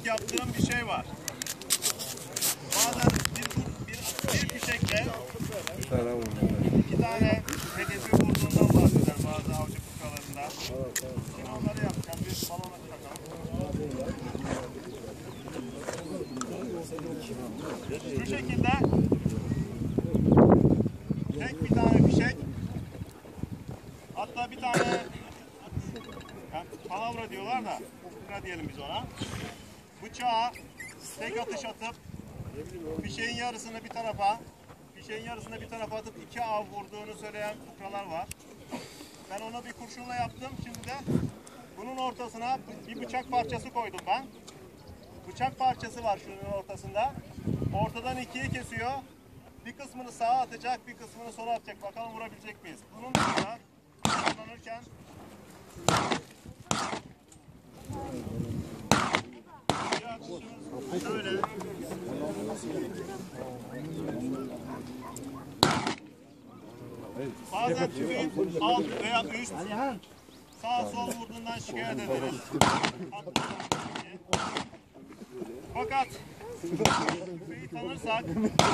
sık yaptığım bir şey var. Bazen bir fişekle iki tane hedefi vurduğundan bahseder bazı avcı kukalarında. Şimdi onları yapacağım. Bir balona takalım. Şu şekilde tek bir tane fişek, hatta bir tane palavra diyorlar da ukra diyelim biz ona. Bıçağa tek atış atıp fişeğin yarısını bir tarafa atıp iki av vurduğunu söyleyen ukralar var. Ben onu bir kurşunla yaptım. Şimdi de bunun ortasına bir bıçak parçası koydum ben. Bıçak parçası var şunun ortasında. Ortadan ikiye kesiyor. Bir kısmını sağa atacak, bir kısmını sola atacak. Bakalım vurabilecek miyiz? Bunun dışında kullanırken şöyle bazen tüfeğin alt veya üst sağ sol vurduğundan şikayet ederiz. Fakat tüfeği tanırsak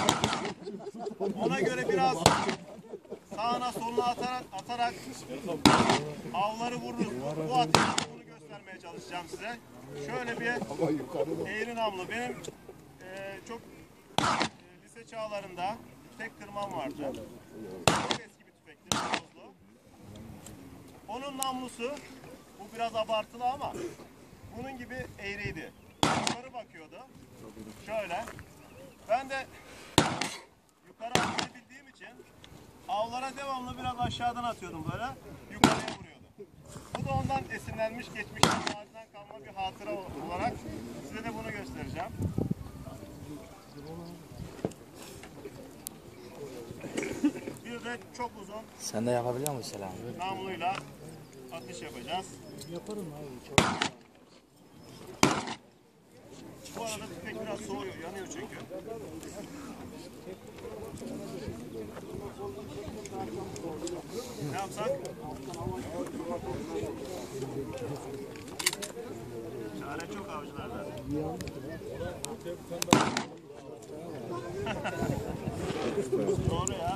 ona göre biraz sağına soluna atarak avları vururuz. Bu ateşi bunu göstermeye çalışacağım size. Şöyle bir eğri namlu. Benim çok lise çağlarında tek kırmam vardı. Çok eski bir tüfekti. Bozlu. Onun namlusu, bu biraz abartılı ama bunun gibi eğriydi. Yukarı bakıyordu. Şöyle. Ben de yukarı atabildiğim için avlara devamlı biraz aşağıdan atıyordum böyle. Yukarıya vuruyordu. Bu da ondan esinlenmiş, geçmiş maziden kalma bir hatıra olarak size de bunu göstereceğim. Bir de çok uzun. Sen de yapabiliyor musun Selam? Namluyla atış yapacağız. Yaparım abi. Bu arada tüfek biraz soğuyor, yanıyor çünkü. Ne yapsak? Çare çok avcılarda. Doğru ya.